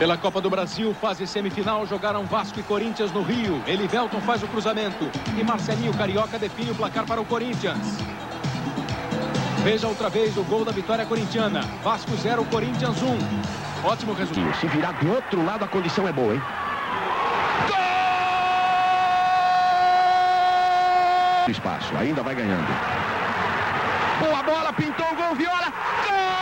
Pela Copa do Brasil, fase semifinal, jogaram Vasco e Corinthians no Rio. Elivelton faz o cruzamento e Marcelinho Carioca define o placar para o Corinthians. Veja outra vez o gol da vitória corintiana. Vasco 0, Corinthians 1. Ótimo resultado. Se virar do outro lado, a condição é boa, hein? Gol! Espaço, ainda vai ganhando. Boa bola, pintou o gol, Viola. Gol!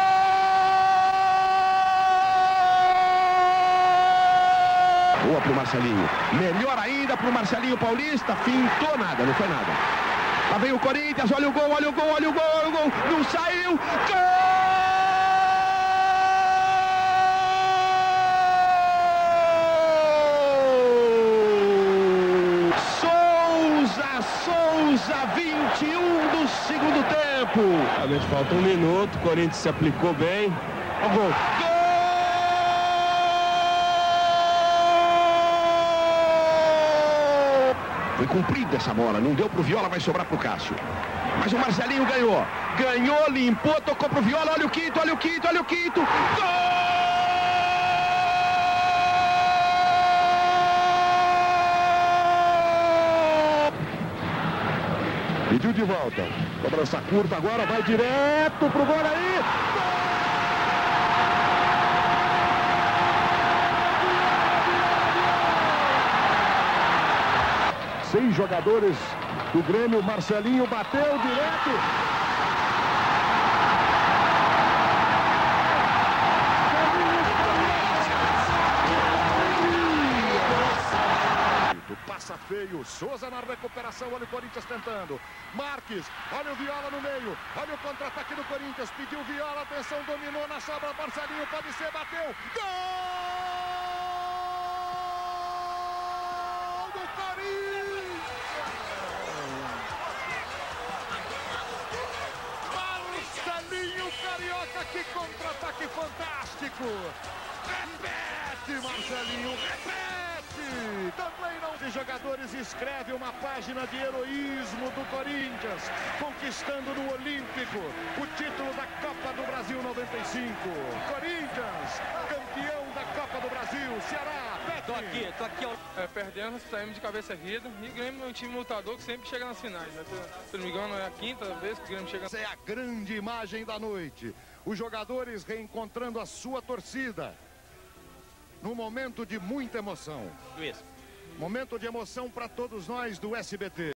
Boa pro Marcelinho. Melhor ainda pro Marcelinho Paulista. Fintou nada, não foi nada. Lá vem o Corinthians, olha o gol, olha o gol, olha o gol, olha o gol. Não saiu. Gol! Souza, 21 do segundo tempo. Realmente falta um minuto, o Corinthians se aplicou bem. Olha o gol. Foi cumprida essa bola, não deu pro Viola, vai sobrar pro Cássio. Mas o Marcelinho ganhou. Ganhou, limpou, tocou pro Viola, olha o quinto, olha o quinto, olha o quinto. Gol! Pediu de volta. Cobrança curta agora, vai direto pro gol aí. Seis jogadores do Grêmio, Marcelinho bateu direto. Passa feio, Souza na recuperação, olha o Corinthians tentando. Marques, olha o Viola no meio, olha o contra-ataque do Corinthians, pediu Viola, atenção, dominou na sobra, Marcelinho pode ser, bateu. Gol do Corinthians! Marcelinho Carioca, que contra-ataque fantástico! Repete, Marcelinho, repete! Também não de jogadores escreve uma página de heroísmo do Corinthians, conquistando no Olímpico o título da Copa do Brasil 95. Corinthians, campeão da Copa do Brasil. Ceará, Tô aqui. Perdendo, saímos de cabeça erguida. E o Grêmio é um time lutador que sempre chega nas finais, né? Se não me engano, é a quinta vez que o Grêmio chega. Essa é a grande imagem da noite. Os jogadores reencontrando a sua torcida. Num momento de muita emoção. Isso. Momento de emoção para todos nós do SBT.